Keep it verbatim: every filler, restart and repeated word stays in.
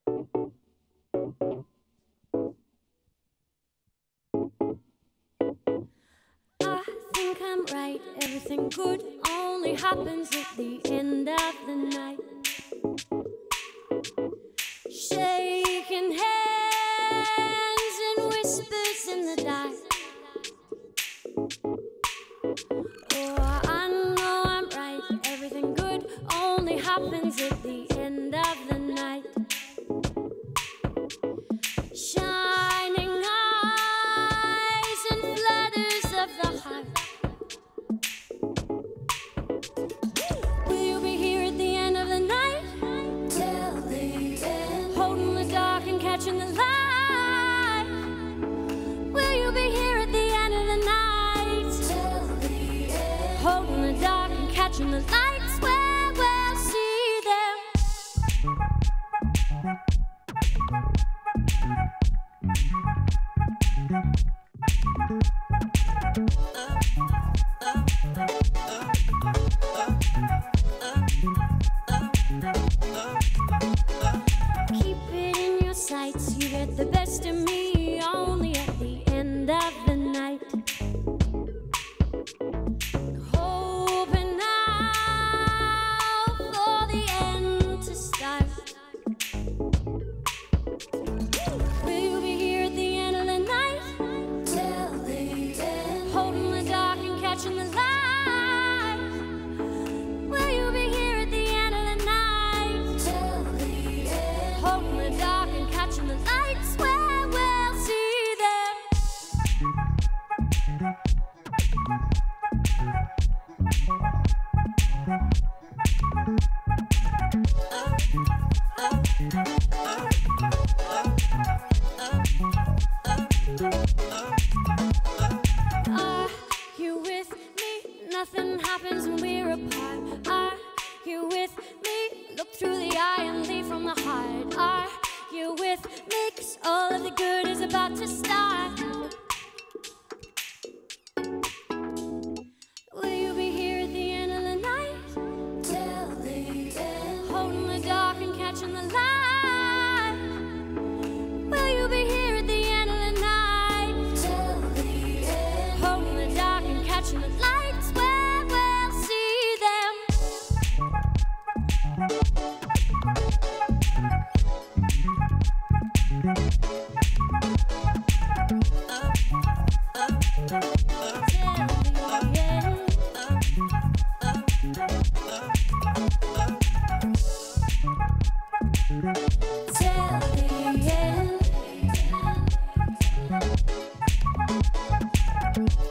I think I'm right. Everything good only happens at the end of the night. Shaking hands and whispers in the dark. Oh, I know I'm right. Everything good only happens at the end of the night. Shining eyes and flutters of the heart. Will you be here at the end of the night? Till the end. Holding the dark and catching the light. Will you be here at the end of the night? Till the end. Holding the dark and catching the lights where we'll see them. Keep it in your sights, you get the best of me only at the end of the night. Hoping now for the end to start. Will you be here at the end of the night? Till the end. Holding the dark and catching the light. Will you be here at the end of the night? Till the end. Holding the dark and catching the lights where we'll see them. Are you with me? Nothing happens when we're apart. Are you with me? Look through the eye and leave from the heart. Are you with me? 'Cause all of the good is about to start. Will you be here at the end of the night? Till the end. Holding the dark and catching the light. Will you be here at the end of the night? Till the end. Holding the dark and catching the lights where we'll see them. Till the end.